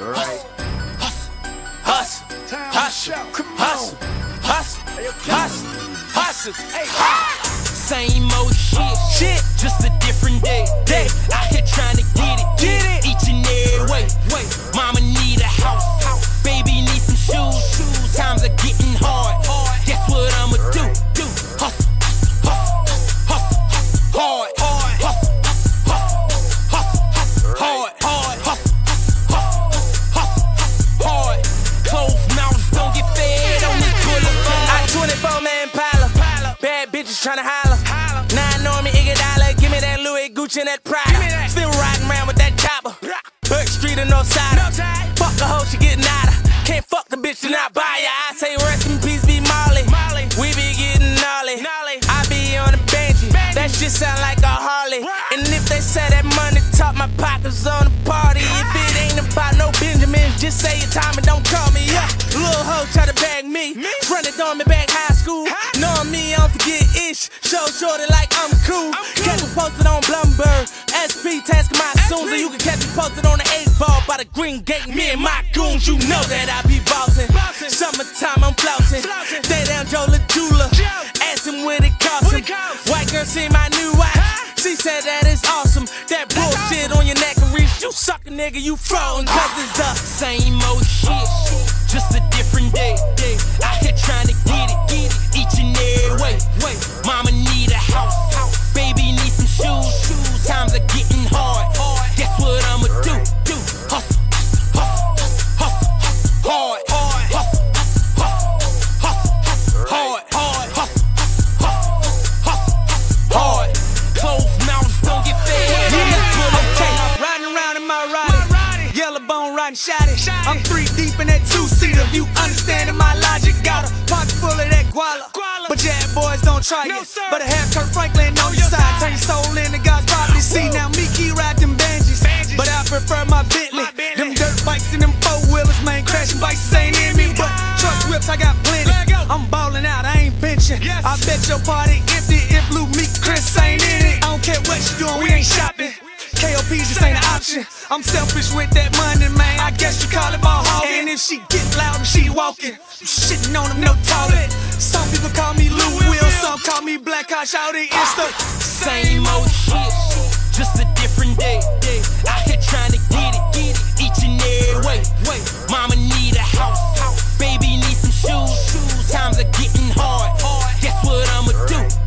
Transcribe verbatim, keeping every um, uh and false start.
Right. Hustle, hustle, hustle, hustle, hustle, hustle, hustle. Same old shit, shit, just a different day. Day, out here trying to get it, get it, each and every way. Way, mama need a house, house, baby need some shoes, shoes. Times are getting hard, hard. Guess what I'ma do? Do hustle, hustle, hustle, hustle, hard, hard, hustle, hustle, hustle, hustle, hard, hard, hustle, hustle, hustle, hard. Closed mouths don't get fed on this boulevard. I twenty-four man pile up, bad bitches tryna holler. Nine on me, Iguodala, give me that Louis, Gucci, and that Prada. Still riding around with that chopper. Burke Street or no side. Fuck a hoe, she getting out of. Can't fuck the bitch and not buy ya. I say rest in peace, be Molly. We be getting gnarly. I be on the Benji. That shit sound like a Harley. And if they say that money talk, my pockets on the party. If it ain't about no Benjamins, just say your time and don't call me. Yeah, little hoe try to bag me. Fronted on me back high school. Knowing me, I don't forget ish. Show shorty like I'm cool. Catch me posted on Blumberg. S P tasking my soon, so you can catch me posted on the eight ball by the Green Gate. Me and my goons, you know that I be bossing. Summertime, I'm flossing. Stay down, Joe LaJula. Ask him what it cost him. White girl see my new watch. She said that it's awesome. That bullshit on your neck and reach. You suck a nigga, you frozen. Cause it's the same old shit, just a different day. Out here trying to get it, get it, each and every way. Mama need a house, house. Baby need some shoes, shoes. Times are getting hard, hard. Guess what I'ma do? Do hustle, hustle, hustle, hustle, hard, hard, hustle, hustle, hustle, hard, hard, hustle, hustle, hustle, hard. Closed mouths don't get fed. Okay, riding around in my Roddy, yellow bone riding shotty. I'm three deep in that two-seater. You understanding my logic? Got a pocket full of that guala. But yeah, boys don't try it. But I have Kirk Franklin on your side. Turn your soul into God's property. See now Mickey ride them Benjis, but I prefer my Bentley. Them dirt bikes and them four wheelers, man, crashing bikes ain't in me. But trust whips, I got plenty. I'm balling out, I ain't benching. I bet your party empty if Lou Meek Chris ain't in it. I don't care what you doing, we ain't shopping. K O P just ain't an option. I'm selfish with that money, man. I guess you call it ball hogging. And if she get loud and she walking, you shitting on them, no toilet. Some people call me Lou Will, some call me Black Hot Shouty. It's the same old shit, just a different day. Out here trying to get it, get it, each and every way. Mama need a house, house. Baby need some shoes, shoes. Times are getting hard, hard. Guess what I'ma do?